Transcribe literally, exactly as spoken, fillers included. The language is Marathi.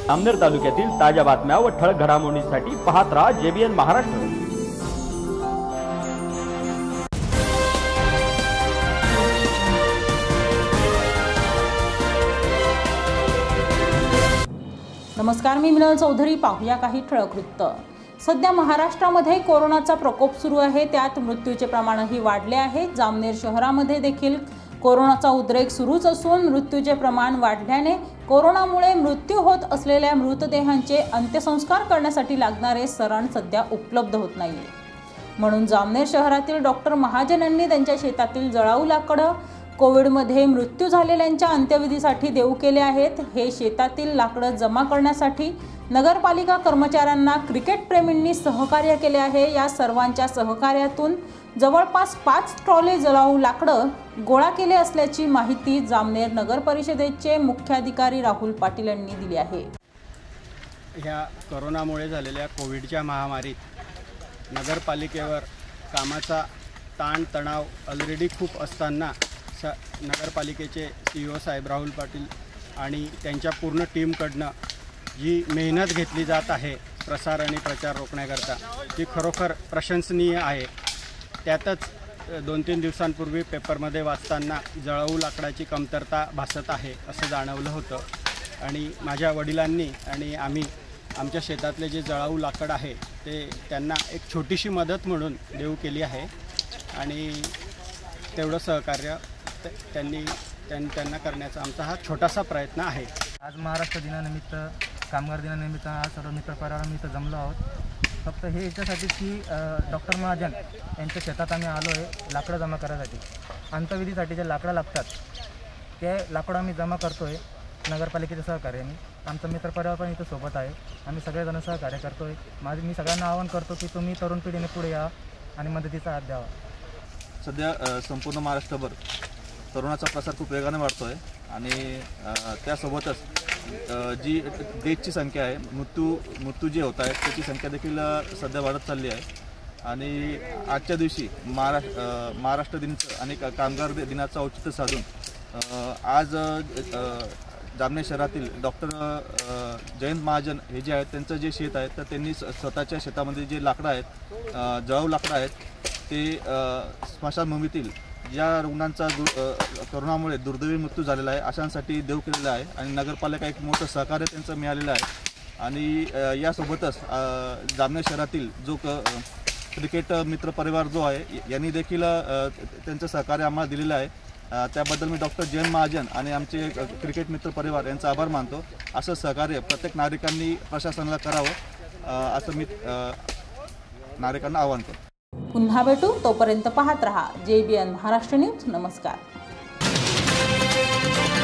जामनेर तालुक्यातील ताज्या बातम्या व ठळक घडामोडींसाठी पाहत राहा जेबीएन महाराष्ट्र। नमस्कार, मी मिनल चौधरी। पाहूया काही ठळक वृत्त। सध्या महाराष्ट्रामध्ये कोरोनाचा प्रकोप सुरू आहे, त्यात मृत्यूचे प्रमाणही वाढले आहे। जामनेर शहरामध्ये देखील कोरोनाचा उद्रेक सुरूच असून मृत्यूचे प्रमाण वाढल्याने कोरोनामुळे मृत्यू होत असलेल्या मृतदेहांचे अंत्यसंस्कार करण्यासाठी लागणारे सरण सध्या उपलब्ध होत नाहीये। म्हणून जामनेर शहरातील डॉक्टर महाजन यांनी त्यांच्या शेतातील जळाऊ लाकडं कोविडमध्ये मृत्यू झालेल्यांच्या अंत्यविधीसाठी देऊ केले आहेत। हे शेतातील लाकडं जमा करण्यासाठी नगरपालिका कर्मचाऱ्यांना क्रिकेट प्रेमींनी सहकार्य केले आहे। या सर्वांच्या सहकार्यातून जवळपास पाच ट्रॉले जळाऊ लाकडं गोळा केले असल्याची माहिती जामनेर नगर परिषदेचे मुख्याधिकारी राहुल पाटील यांनी दिली आहे। ह्या कोरोनामुळे झालेल्या कोविडच्या महामारीत नगरपालिकेवर कामाचा ताण तणाव ऑलरेडी खूप असताना स नगरपालिकेचे सी ओ साहेब राहुल पाटील आणि त्यांच्या पूर्ण टीमकडनं जी मेहनत घेतली जात आहे प्रसार आणि प्रचार रोखण्याकरता, ती खरोखर प्रशंसनीय आहे। त्यातच दोन तीन दिवसांपूर्वी पेपरमध्ये वाचताना जळाऊ लाकडाची कमतरता भासत आहे असं जाणवलं होतं आणि माझ्या वडिलांनी आणि आम्ही आमच्या शेतातले जे जळाऊ लाकड आहे ते त्यांना एक छोटीशी मदत म्हणून देऊ केली आहे आणि तेवढं सहकार्य त्यांनी त्यांना करण्याचा आमचा हा छोटासा प्रयत्न आहे। आज महाराष्ट्र दिनानिमित्त, कामगार दिनानिमित्त आज सर्व मित्र परिवार इथं जमलो आहोत। फक्त हे याच्यासाठी की डॉक्टर महाजन यांच्या शेतात आम्ही आलो आहे लाकडं जमा करायसाठी। अंत्यविधीसाठी जे लाकडं लागतात ते लाकडं आम्ही जमा करतो आहे नगरपालिकेच्या सहकार्याने। आमचा मित्र परिवार पण इथं सोबत आहे, आम्ही सगळेजण सहकार्य करतो आहे। माझे मी सगळ्यांना आवाहन करतो की तुम्ही तरुण पिढीने पुढे या आणि मदतीचा हात द्यावा। सध्या संपूर्ण महाराष्ट्रभर कोरोनाचा प्रसार खूप वेगाने वाढतो आहे आणि त्यासोबतच जी डेथची संख्या आहे, मृत्यू मृत्यू जे होत आहेत त्याची संख्या देखील सध्या वाढत चालली आहे आणि आजच्या दिवशी महाराष्ट्र महाराष्ट्र दिनाचं आणि कामगार दिनाचं औचित्य साधून आज जामनेर शहरातील डॉक्टर जयंत महाजन हे जे आहेत त्यांचं जे शेत आहे तर त्यांनी स्वतःच्या शेतामध्ये जे लाकडं आहेत, जळाऊ लाकडं आहेत ते स्मशानभूमीतील ज्या रुग्णांचा दु कोरोनामुळे दुर्दैवी मृत्यू झालेला आहे अशांसाठी देऊ केलेला आहे आणि नगरपालिका एक मोठं सहकार्य त्यांचं मिळालेलं आहे। आणि यासोबतच जामनेर शहरातील जो क क्रिकेट मित्र परिवार जो आहे यांनी देखील त्यांचं सहकार्य आम्हाला दिलेलं आहे। त्याबद्दल मी डॉक्टर जयंत महाजन आणि आमचे क्रिकेट मित्र परिवार यांचा आभार मानतो। असं सहकार्य प्रत्येक नागरिकांनी प्रशासनाला करावं असं मी नागरिकांना आवाहन करतो। पुन्हा भेटू, तोपर्यंत पाहत रहा जेबीएन महाराष्ट्र न्यूज। नमस्कार।